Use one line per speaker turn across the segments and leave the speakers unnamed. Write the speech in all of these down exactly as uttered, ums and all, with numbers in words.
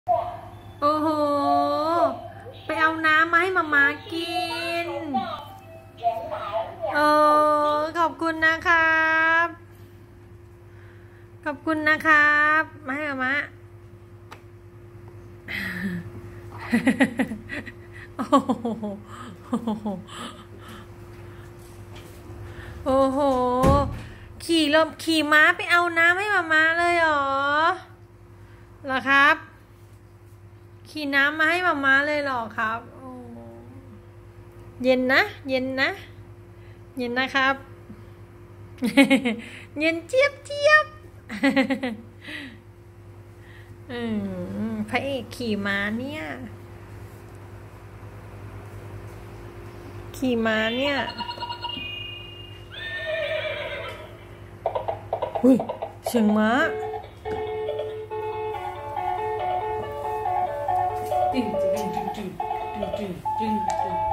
โอ้โหไปเอาน้ำมาให้มาม่ากินเออขอบคุณนะครับขอบคุณนะครับมาให้มาม่าโอ้โหโอ้โหขี่ลมขี่ม้าไปเอาน้ำให้มาม่าเลยเหรอเหรอครับขี่น้ำมาให้มาม่าเลยเหรอครับโอ้เย็นนะเย็นนะเย็นนะครับเย็นเจี๊ยบเจี๊ยบอืมพระเอกขี่ม้าเนี่ยขี่ม้าเนี่ยอุ้ยเสียงม้าตึงตึงตึงตึงตึงตึงตึงตึง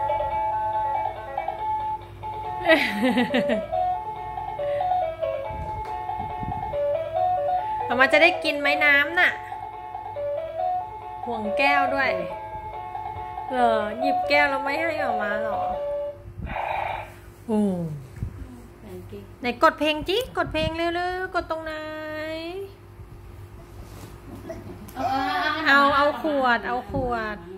เอามาจะได้กินไหมน้ำน่ะห่วงแก้วด้วยเหรอหยิบแก้วแล้วไม่ให้ออกมาหรอโอ้ไหนกดเพลงจิกดเพลงเร็วๆกดตรงไหนเอาเอาขวดเอาขวด